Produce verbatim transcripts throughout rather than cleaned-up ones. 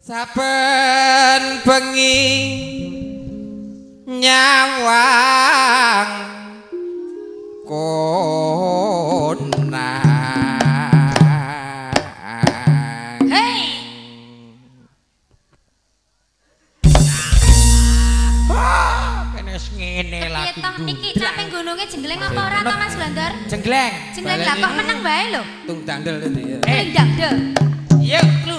Saben bengi nyawang konang. Hei. Kene wis ngene lagi. Iki caping gununge jenggleng apa ora to Mas Blandar? Jenggleng. Jenggleng lah kok meneng bae lho. Tung dandel itu ya. Eh, dandel. Yuk, lu.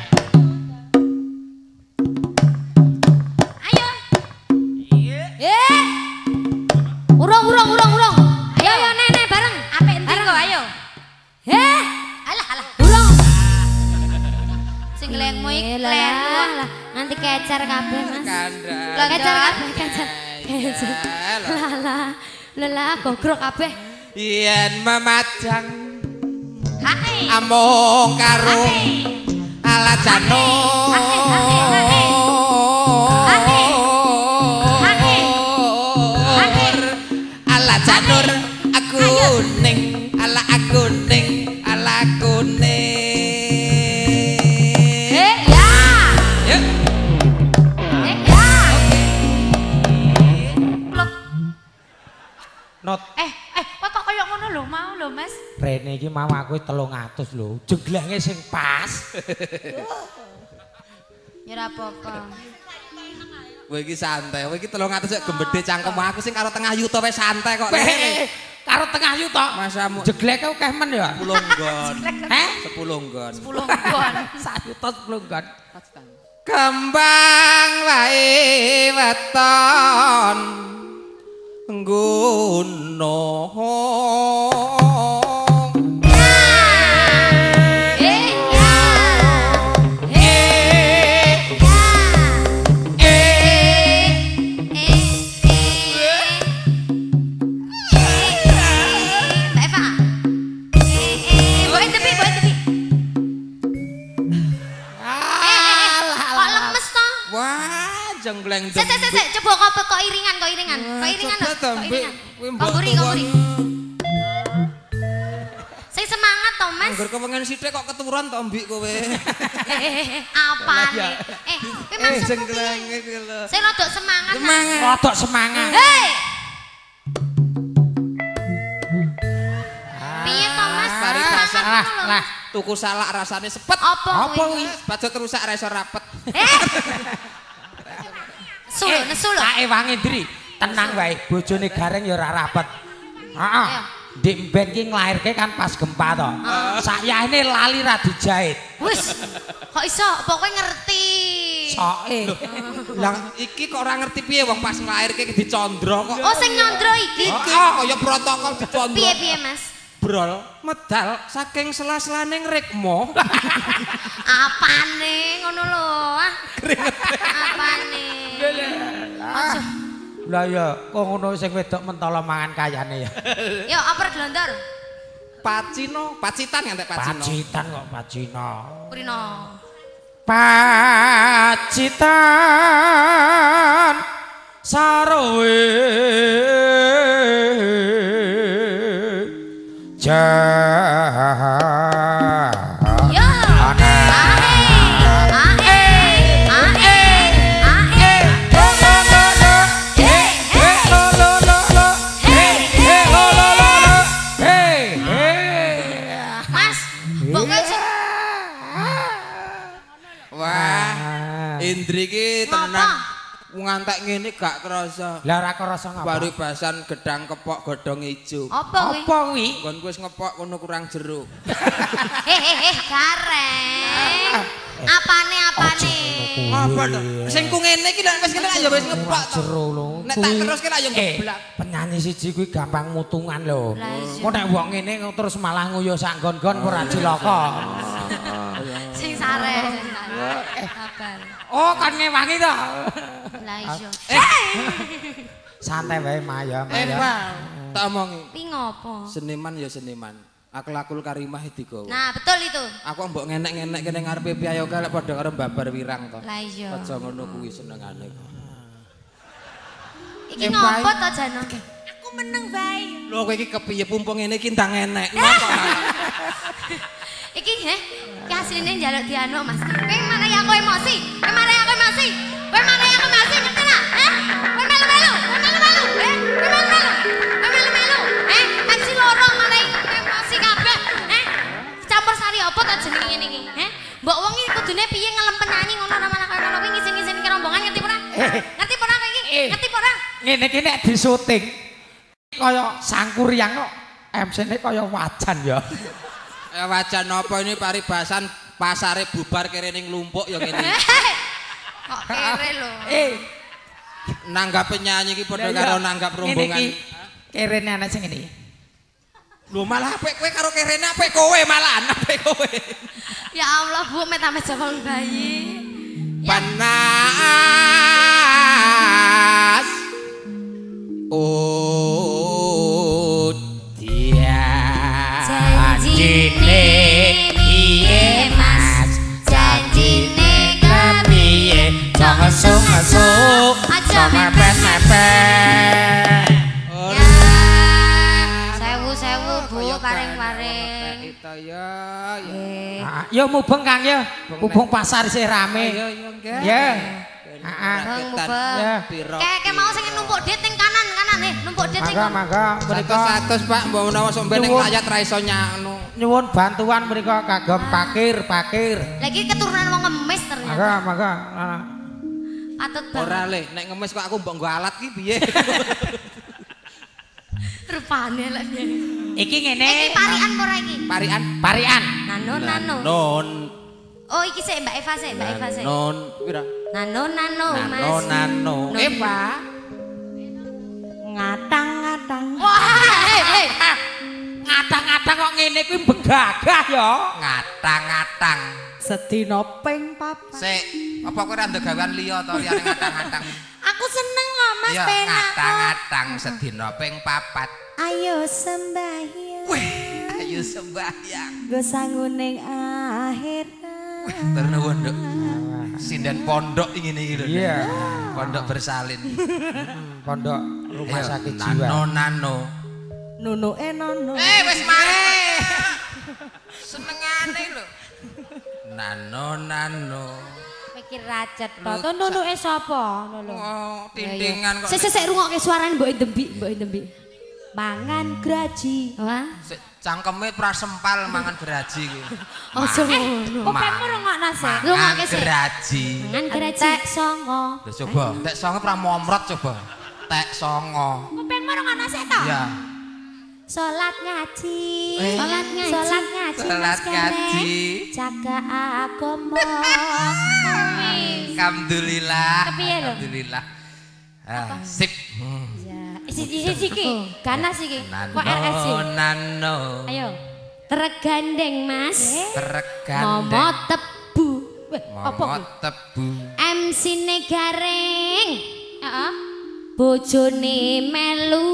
Ayo. Eh. Urung urung urung urung. Ayo ayo nenek bareng. Apik endi kok ayo. Heh. Alah alah. Urung. Jengglengmu iki lah. Nanti kecer kabeh Mas. Lah kecer kabeh kecer. Kecer. Lah lah. Lelah gogrok kabeh. Yen memajang Hae. amung karo alajano. Hae hae hae. Hae. Hae. Hae. Ala janur aku ning ala aku ning ala kuning. Eh ya. Yuk. Eh ya. Plok. Not Eh eh kok kok koyo ngono lho mau lho Mas. Rene iki mau aku telung atus lho. Jengglenge sing pas. Ya ora apa-apa. Kowe iki santai, kowe iki telung atus sik gembedhe cangkem aku sing karo tengah yuta wis santai kok. Eh, karo tengah yu tok. Masamu Jegleke akeh men ya. sepuluh nggon. Heh? sepuluh nggon. sepuluh gon. Sak yuta sepuluh nggon. Kembang wae weton gunung. Eh ya. Eh Eh eh Mbak Eva. Eh eh boy tepi boy tepi. Kok lemes to? wah jenggleng Sik sik sik sik coba kok kok iringan kok iringan. Kok iringan lho. Kok iringan. Kok buri kok buri. Sing semangat to Mas. Angger kepengen sithik kok keturunan to mbik kowe. Apane? Eh, kowe maksudmu Jenggleng piye? iki lho. Sing rodok semangat. Mas. Semangat. Rodok semangat. Hei. Piye to Mas? Paribasa. Semangat Lah, ngono lho. lah. Tuku salak rasane sepet. Apa Apa kuwi? kuwi? Bajut rusak ra iso rapet. Eh. Sulo, nesu lho. Kae wangi Dri. Tenang wae, bojone Gareng ya ora rapet. Heeh. Iya. Dik Ben ki nglairke kan pas gempa to. Sakyane lali ra dijahit. Wis. Kok iso? Pokoke ngerti. Soke. Lah iki kok ora ngerti piye wong pas nglairke dicondro kok. Oh, sing nyondro iki. Iki kaya protokol dicondro. Piye-piye, Mas? Brol medal saking sela-selane ngrekmo. Apane ngono lho. Ah. Apane? Aja. Lah ya, kok ngono sing wedok mentolo mangan kayane ya. Yo, oper glondor. Pacino, pacitan ngantek pacino. Pacitan kok pacino. Kurino. Pacitan sarowe jah. Yo. Ae. Ae. Ae. Ae. Hei, hei. Lo lo lo lo. Hei, Hei lo lo lo lo. Hei hei. Mas, pokoke sing Wah, Indri ki tenang. Ngantek ngene gak kerasa. Lah ora kerasa ngapa? Paribasan gedang kepok godhong ijo. apa kuwi? Apa kuwi? Nggon wis ngepok kono kurang jeruk. Eh eh eh Gareng. Apane apane? Apa to? Sing ku ngene iki lek wis ngene ya wis ngepok to. Jero lho. Nek tak terus ki lak ya Eh, ngeblak. penyanyi siji kuwi gampang mutungan lho. Lah iya. Kok nek wong ngene terus malah nguyu sak nggon-nggon ora cilaka. Sing sare. Sabar. Oh, kan ngewangi to. Lah iya. Santai wae Maya, Eh, Maya. Pak, tak omongi. Pi ngopo? Seniman ya seniman. Akhlakul karimah digawa. Nah, betul itu. Aku mbok ngenek-ngenek kene ngarepe piayoga lek padha karo babar wirang to. Lah iya. Aja ngono kuwi senengane. Iki ngopo to Jano? Aku meneng bae. Lho kowe iki kepiye pumpung ngene iki ndang enek. Ngopo? Iki he, ki asline njaluk dianu Mas. Kowe mana ya aku emosi? ngene iki nek disuting kaya Sangkuriang kok M C-ne kaya wajan ya. Ya wajan apa ini paribasan pasare bubar kere ning Lumpuk ya ngene. Kok kere lho. Eh, nanggap penyanyi iki padha karo nanggap rombongan. Ngene iki kerene ana sing ngene. Lho malah apik kowe karo kerene apik kowe malah apik kowe. Ya Allah, Bu, metame jawang bayi. Panas. Oh, dia. Janjine piye Mas? Janjine kepiye? Jangan ngesuk-ngesuk, Aja mepet-mepet. Sewu-sewu, Bu, paring-paring. Kita ya, ya. Ah, yo mubeng Kang ya. Mubeng pasar isih rame. Ayo yo nggih. Ya. Heeh. Bang, mubeng. Ya. Kayak kayak mau sing numpuk dit ning kanan, kanan nih, numpuk dit ning. Mangga mangga mriko Satu-satu Pak, mbok menawa sok ben ning Nyuwun. layat ra iso nyanu. nyuwun bantuan mriko kagem pakir, pakir. Lagi keturunan wong ngemis ternyata. Mangga mangga. Ah. Patut banget. Ora le, nek ngemis kok aku mbok nggo alat ki piye? Rupane lah dia. Iki ngene. Iki parian apa ora iki? Parian. Parian. Nano nano. Non. Oh iki sik Mbak Eva sik, Mbak Eva sik. Non pira? Nano nano Mas. Nano nano. Eva. Ngatang-ngatang. Wah, hei hei. Ngatang-ngatang kok ngene kuwi begagah ya. Ngatang-ngatang. Sedina ping papat. Sik, apa kowe ra ndek gawean liya to liyane ngatang-ngatang? Aku seneng kok Mas Ya penak. ngatang-ngatang sedina ping papat. Ayo sembahyang. Wih, ayo sembahyang. Go sanguning akhir. Tur nuwun, Nduk. Sinden pondok ngene iki lho. Iya. Pondok bersalin. Pondok rumah Ayo, sakit nano jiwa. nano. Nunuke nono. Eh wis mari. Senengane lho. Nano nano. Mikir racet to. Lu- To nunuke sapa? Lho. Oh, tintingan kok. Sik sik sik rungokke suarane mbok ndembik, mbok ndembik. Mangan graji. Wah. Sik cangkeme prasempal mangan graji kuwi. Ojo ngono. Kopengmu rungokno sik. Mangan Rungokke sik. graji. Mangan graji. Tek songo. Lho coba, tek songo pra momrot coba. Tek songo. Kopengmu rungokno sik to? Iya. Salat ngaji. Eh. Salat ngaji. Salat ngaji. Salat ngaji. Jaga agama. Alhamdulillah. Kepiye lho? Alhamdulillah. Ah, sip. Hmm. Ya, isi isi iki. Ganas iki. Kok R S sih? Nano nano. Ayo. Tergandeng, Mas. Tergandeng. Momo tebu. Weh, apa Momot kuwi? tebu. M C-ne garing. Heeh. Bojone melu.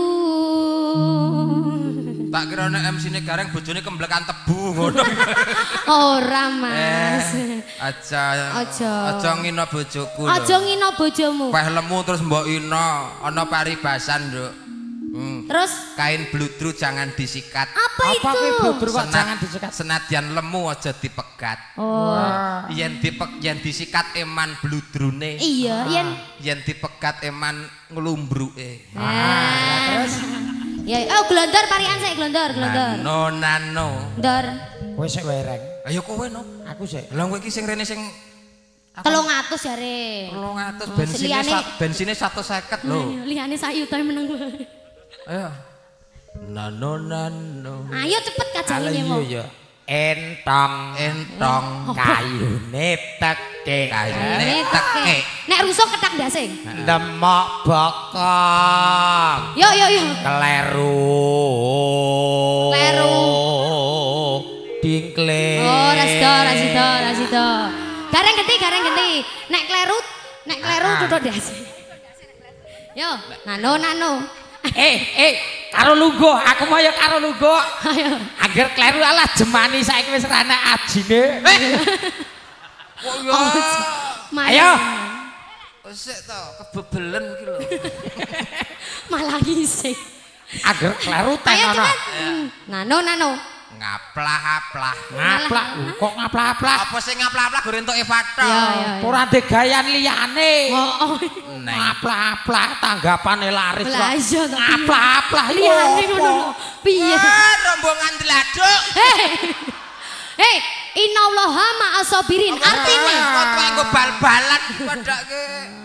Tak kira nek M C-ne gareng bojone kemblekan tebu ngono. Ora, Mas. Eh, aja. Aja. Aja ngina bojoku lho. Aja ngino bojomu. Weh lemu terus mbok ina, ana paribasan, Nduk. Hmm. Terus Kain bludru jangan disikat. apa, Apa kuwi itu? bludru kok Senat- jangan disikat? Senadyan lemu aja dipegat. Oh. Wah. Yen dipek yen disikat eman bludrune. Iya, yen Yen dipegat eman nglumbruke. Ah, terus ya, oh glondor parian sik glondor, glondor. Nano nano. Glondor. Kowe sik wereng. Ayo kowe no. Aku sik. Lah kowe iki sing rene sing telung atus jare. telung atus Oh, bensine seliyane- sa- bensine seratus lima puluh lho. Liyane sak yuta meneng. Ayo. Nano nano. Ayo cepet kajang Ala ini iya mau. ya. Entong Entong kayune teke. kayune Ini teke. teke. Nek rusuh ketak ndase. Demok bokong. Yo yo yo. Kleru. Kleru. Dingkle. Oh, rasida, rasida, rasida. Gareng genti, gareng genti. Nek kleru, nek kleru Ah. tutuk ndase. Yo, nano nano. Eh, eh, karo lungguh, aku mau ya karo lungguh. Ayo. Agar kleru alah jemani saiki wis ora ana ajine. Oh ya. Ayo. Sik to, kebebelen iki lho. Malah ngising. Agar kleru Ayo tenono. cepet. Nano nano. Ngaplah-aplah. Ngaplak, kok ngaplak-aplak. Apa sing ngaplah-aplah gore entuk Evato? Iya, iya. Ora ndek gayan liyane. Oh, oh. Neng. Ngaplak-aplak tanggapane laris kok. Lah iya to. Ngaplak-aplak Liyane ngono lho. Piye? Ah, rombongan diladuk. Hei. Hei, innallaha ma'as sabirin. Artine kok nggo bal-balan padake.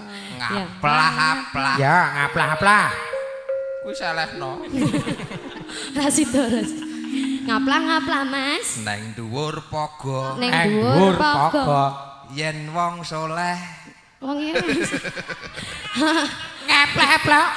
ngaplah-aplah. Ya, ngaplah-aplah. Kuwi selehno. Rasido Rasido. Ngaplah-ngaplah Mas. Neng dhuwur paga. Neng dhuwur paga. Yen wong soleh. Wong iki Mas. Ngaplah-aplah.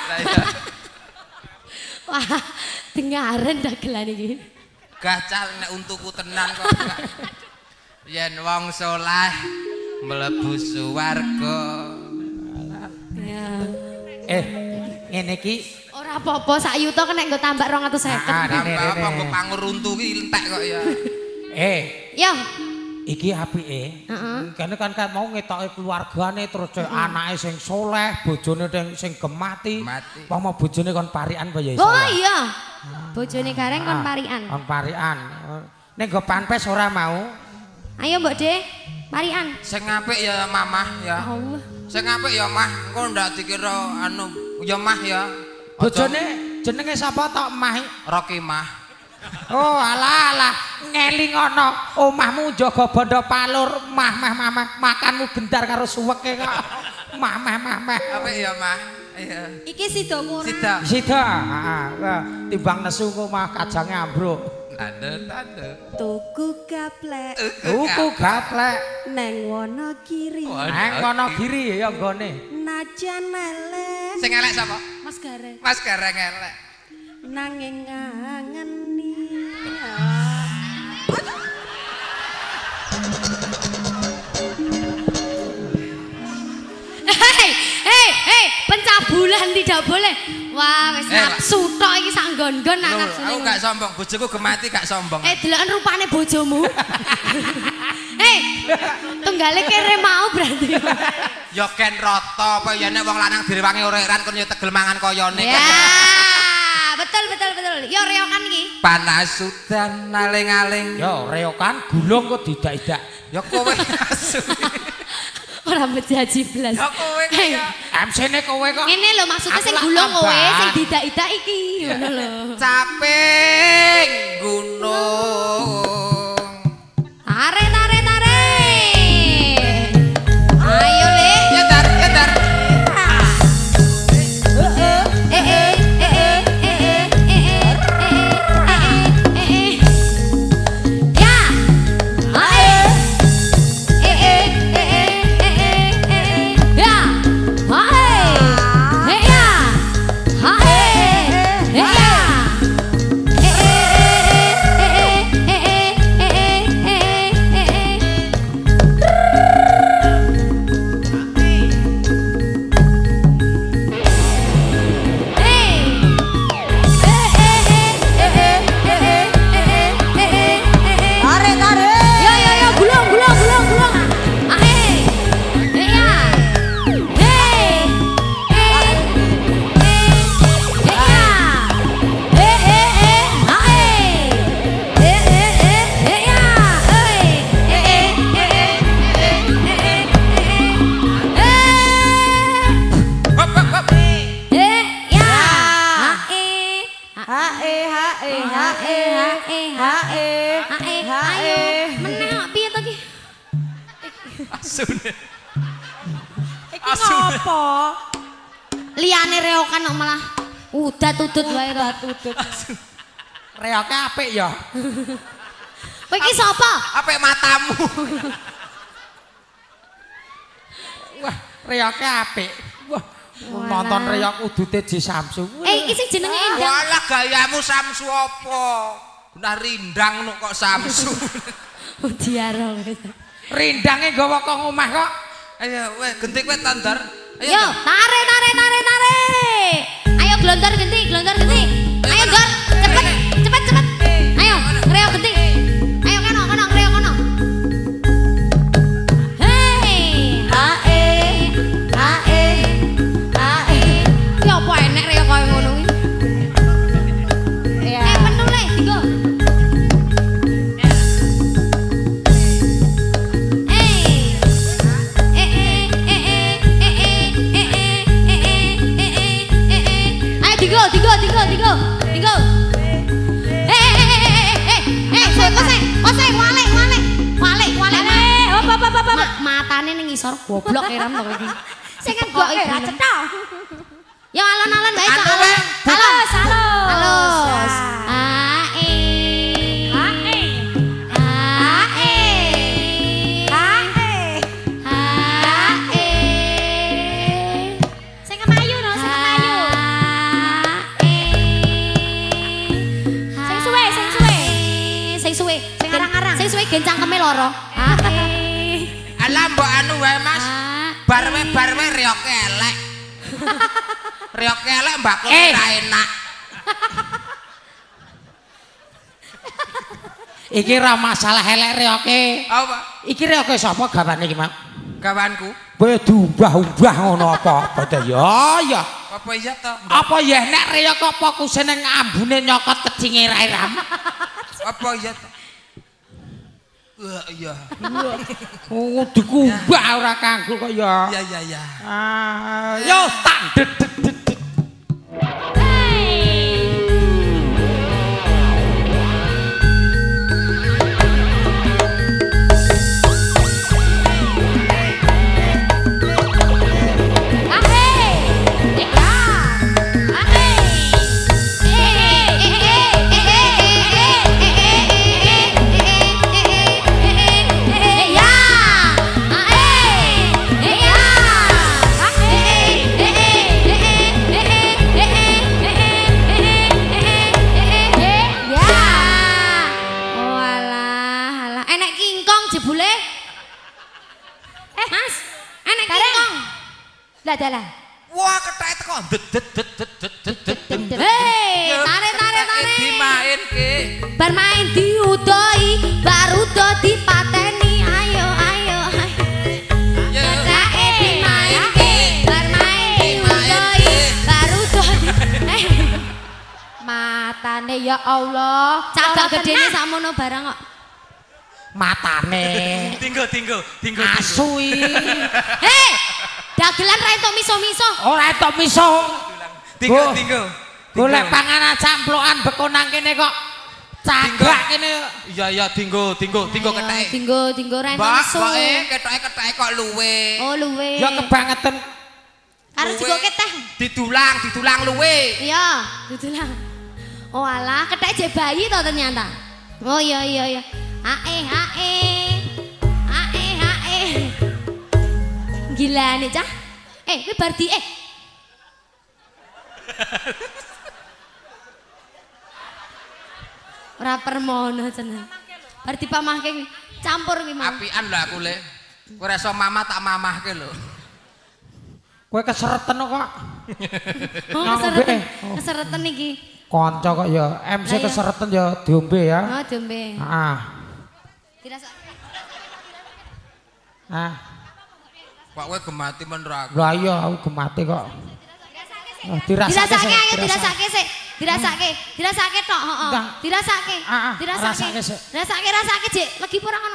Wah, dengaren dagelan iki. Gacal nek untuku tenan kok. Yen wong soleh mlebu swarga. Ya. Eh, ngene iki Ora apa-apa sak yuta kena nggo tambah dua ratus lima puluh. Ah, Tambah Rene, apa Rene. nggo pangur untu ki entek kok ya. eh Yo. iki apike. Heeh. Kene kan kan mau ngetoke keluargane terus cek anake sing soleh, bojone sing sing gemati. Mati. Wong mau bojone kon parian apa ya iso. Oh iya. Bojone gareng kon parian. Kon parian. Nek go panpes ora mau. Ayo Mbok De, parian. Sing apik ya mamah ya. Allah. Sing apik ya mah, engko ndak dikira anu ya mah ya. Bojone jenenge sapa tok Mah? Rokimah. Oh alah alah ngeling ana omahmu jaga bondo palur mah mah mah mah makanmu gendar karo suweke kok. Mah mah mah mah. Apik ya mah. Iya. Iki sida kurang. Sida. Sida, heeh. Wah, timbang nesu ku mah kajange ambruk. Tanda tanda. Tuku gaplek Tuku gaplek neng Wonogiri nang Wonogiri ya nggone. najan elek Sing elek sapa? Mas Gareng. Mas Gareng elek. nanging ngangeni. Hei, hei, hei, pencabulan tidak boleh. Wah, wis Eh, nafsu tok iki sak nggon-nggon nak Lho, nafsu. aku gak sombong, bojoku gemati gak sombong. Eh, deloken rupane bojomu. Hei, tunggale kere mau berarti. Ya ken rata apa ya nek wong lanang direwangi oreran kon ya tegel mangan koyone. Ya, betul betul betul. Yo reokan iki. Panas udan aling-aling. Yo reokan gulung kok didak-idak. Ya kowe asu. Ora bejaji blas. Ya kowe Hei, ya. M C-ne kowe kok. ngene lho maksudnya Aku sing lah gulung kowe, tambah. sing didak-idak iki. Ngono lho. Caping gunung. Tarik tarik tarik. Ayo Le. Ya dar, ya dar. Eh eh eh eh eh eh eh eh. Ya. Ayo. Eh eh eh eh eh. Ya. Hai. Hei ya. Hai. Hei ya. Eh eh eh eh eh eh eh. Tarik tarik. Yo yo yo gulung gulung gulung gulung. Ah eh. Eh ya. Hei. Eh. Eh. Eh ya. Eh eh eh. Ah eh. Eh eh eh. Eh ya. Eh. Eh eh eh eh eh eh. Hop hop hop. Eh ya. Ah eh. Ha eh ha eh ha eh ha eh Ah eh. Ayo. Meneh kok piye to ki? Asune. Iki ngopo? Liyane reokan kok malah udah tutut wae to. Tutut. Reoke apik ya. Kowe iki sapa? Apik matamu. Wah, reoke apik. Wah, nonton reok udute Ji Samsu. Eh iki sing jenenge Endang. Walah gayamu Samsu apa? Nah rindang nuk kok Samsu. Diarong. Rindange gawa kok omah kok. Ayo weh genti kowe tandar. Ayo. Yo, tarik tarik tarik tarik. Ayo glontor genti, glontor genti. Ayo Gor, cepet, cepet cepet. Ayo, reo genti. Ayo kono kono reo kono. Hei, Ha eh ha eh ha eh. ki apa enek reo koyo ngono kuwi? Ya. Eh penuh le, digo. Ayo digo, digo, digo, digo, digo. Eh, eh, eh, eh, eh, eh, kose, kose, kose, wale, wale, wale, wale. Hop, hop, hop, hop. Matane ning ngisor, goblok eram to iki. Sing kan kok gak cetha. Ya alon-alon wae kok. Anu wae. Halus, halus. Halus. Ae. Ae. Ae. Ae. Ae. Sing kemayu no, sing kemayu. Sing suwe, sing suwe. Sing suwe, Sing arang-arang. Sing suwe gen cangkeme loro. Ae. Alah mbok anu wae Mas. Barwe barwe riok elek. Riok elek mbak Eh. ora enak. Iki ra masalah elek reoke. Apa? Iki reoke sapa gawane iki, Mak? Gawanku. Kowe diubah-ubah ngono apa? Padha ya ya. Apa iya to? Apa ya nek reok apa kusene ambune nyokot kecinge ram. Apa iya to? Wah iya. Oh, dikubah ora kanggo kok ya. Iya iya iya. Ah, yo tak dedet. Dalah. Wah, ketheke teko det det det det det det det. Hei, tarik tarik tarik. Dimainke. Bar main diudoi, baru do dipateni. Ayo ayo. Ketheke dimainke, bar main diudoi, baru do. Eh. Matane ya Allah, cagak gedene sakmono barang kok. Matane. Tinggo tinggo tinggo. Asu iki. Hei. Dagelan ra entuk miso-miso. Ora entuk miso. Tinggo tinggo. Golek panganan camplokan bekonang kene kok. Cagak kene. Iya iya tinggo tinggo tinggo ketheke. Tinggo tinggo ra entuk Mbak, miso. mbak eh ketoke ketheke kok luwe. Oh luwe. Ya kebangetan. Karo digoke teh. Didulang, didulang luwe. Iya, didulang. Oh alah, ketheke jek bayi to ternyata. Oh iya iya iya. Ae ae. Ae ae. Gila nih cah. Eh, kowe bar di eh. Ora permono tenan. Bar dipamahke campur kuwi mau. Apian lho aku le. Kowe ora iso mamah tak mamahke lho. Kowe kesereten kok. Oh, kesereten. Kesereten iki. Kanca kok ya M C kesereten ya diombe ya. Oh, diombe. Heeh. Dirasake. Ah. Kok kowe gemati men ra aku. Lah iya aku gemati kok. Oh, dirasake. Dirasake ayo dirasake sik. Dirasake. Dirasake tok, heeh. Dirasake. Dirasake. Dirasake rasake jek legi ora ngono.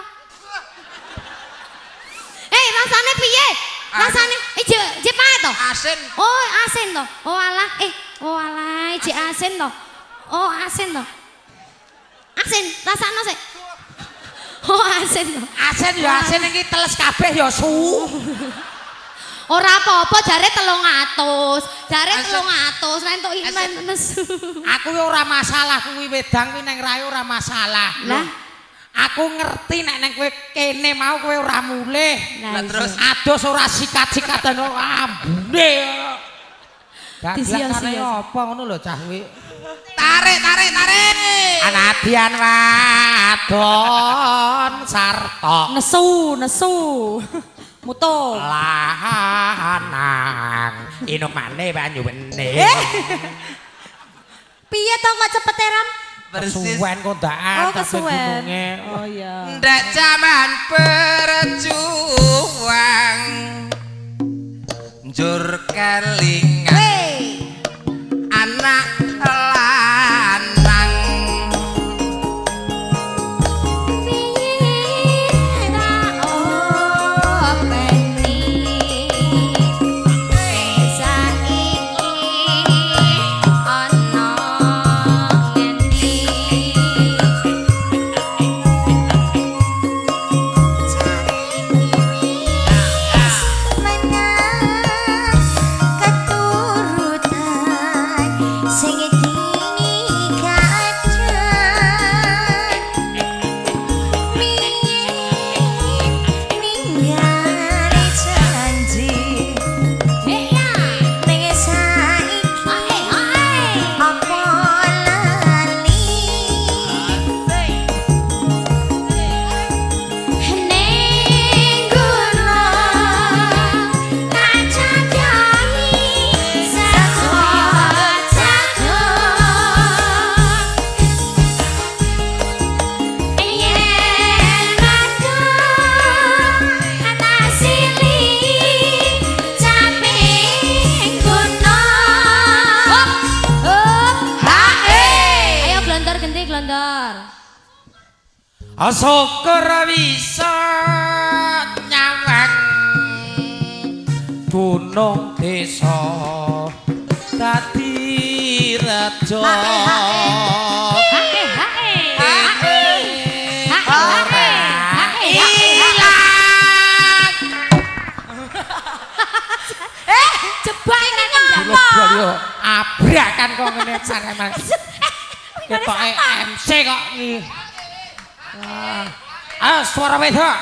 Eh, rasane piye? Rasane eh jek jek pae to? Asin. Oh, asin to. Oh alah, eh, oh alah jek asin to. Oh, asin to. Asin, rasane sik. Oh, asin to. Asin ya asin iki teles kabeh ya su. Ora apa-apa jare telung atus. Jare telung atus nek entuk iman nesu. Aku ya ora masalah kuwi wedang kuwi ning rae ora masalah. Lah, aku ngerti nek nek kowe kene mau kowe ora mulih. Lah terus adus ora sikat-sikatan ambune. Disia-sia. Dadak apa ngono lho cah kuwi. Tarik tarik tarik. Anadian wadon sarta Nesu, nesu. Mutung. lahanang inumane banyu bening. Piye to kok cepet Ram? Persis. Kesuwen kondaan Oh, kesuwen. Oh iya. Ndak zaman berjuang njur kelingan Wey. anak lanang Menyang Syukur bisa nyawang gunung desa dadi raja. Yo abrakan kok ngene sareman. Ketoke M C kok iki. Wah. Ah, suara wedok.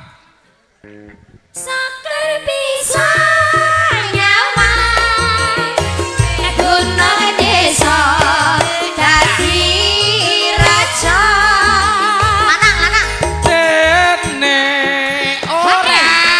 Syukur bisa nyawang gunung desa dadi raja. Lanang lanang. Dene ora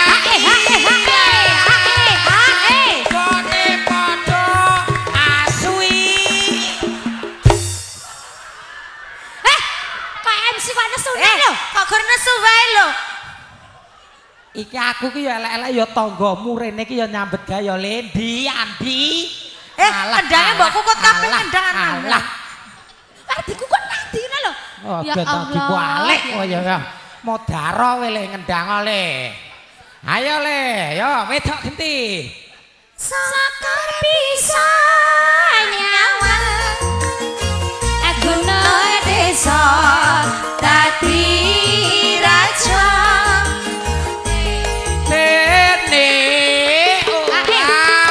kok gur nesu wae lho. iki aku ki ya elek-elek ya tanggamu rene ki ya nyambet gawe ya Lendi, Andi. Eh, kendhange mbok kukut kabeh kendhangan. Alah. Lah dikukut nanti ngono lho. Oh, ya Allah. Balik oh ya ya. Modaro kowe le ngendhang le. Ayo le, yo wedok genti. Syukur bisa nyawang gunung desa dadi raja. Dene ora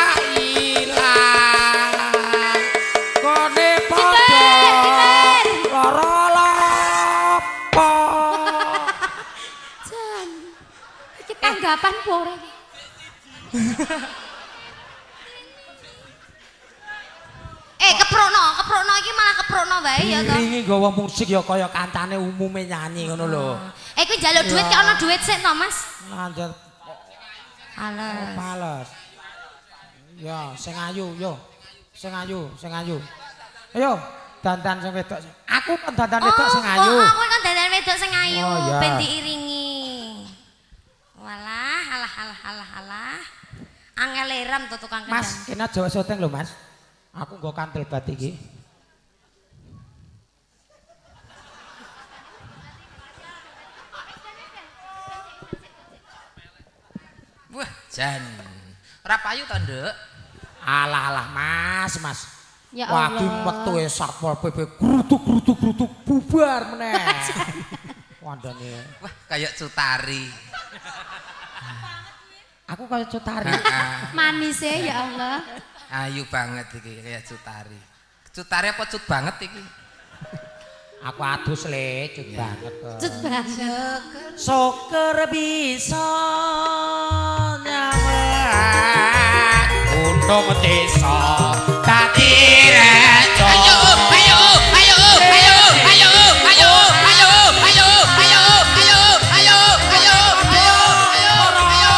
ilang kone padha lara lapo. Jan iki tanggapan pore iki. Eh keprokno, keprokno iki malah keprokno wae ya to. Iki nggawa musik ya kaya kancane umume nyanyi ngono lho. Eh kuwi njaluk duit ki ana duit sik to, Mas? Lanjut. Alas. Males. Ya, sing ayu yo. Sing ayu, sing ayu. Ayo, dandan sing wedok. Aku kan dandan wedok sing ayu. Oh, aku kan dandan wedok sing ayu, Oh, ya. ben diiringi. Walah, alah alah alah alah. Angel eram to tukang kendang. Mas, kena Jawa syuting lho, Mas. Aku nggo kantil bat iki. Wah, jan. Ora payu to, Nduk? Alah-alah, Mas, Mas. Ya Wah, ki Allah. metu e Satpol P P grutuk-grutuk-grutuk bubar meneh. Wandane. Wah, kayak Cutari. Aku kaya Cutari. Manis ya Allah. Ayu banget iki kayak Cutari. Cutari apa cut banget iki? Aku adus le, cut banget kok. Cut banget. Syukur bisa nyawang gunung desa dadi raja. Ayo, ayo, ayo, ayo, ayo, ayo, ayo, ayo, ayo, ayo, ayo, ayo, ayo, ayo, ayo.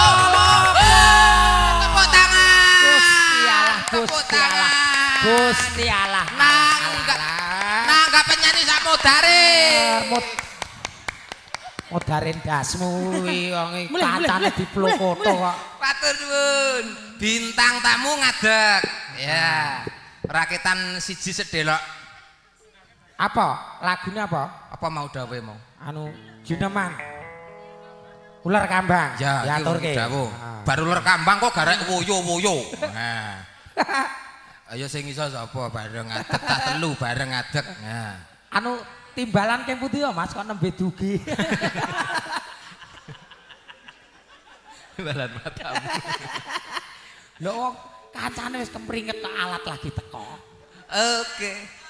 Tepuk tangan. Gusti Allah, Tepuk Gusti Allah. tangan. Gusti Allah. Nangga, nangga penyanyi sak modare. Mut modaren dasmu kuwi wong kancane diplokoto kok. Matur nuwun. Bintang tamu ngadeg. Ya. Rakitan siji sedelok. Apa? Lagune apa? Apa mau dawe mau? Anu Juneman. Ular kambang. Ya, diaturke. dawuh. Ah. Baru ular kambang kok garek woyo-woyo. Nah. Ayo sing iso sapa bareng ngadeg tak telu bareng ngadeg. Nah. Anu timbalan keng putih ya Mas kok nembe dugi. Timbalan matamu. Lho wong kancane wis kemringet kok alat lagi teko. Oke.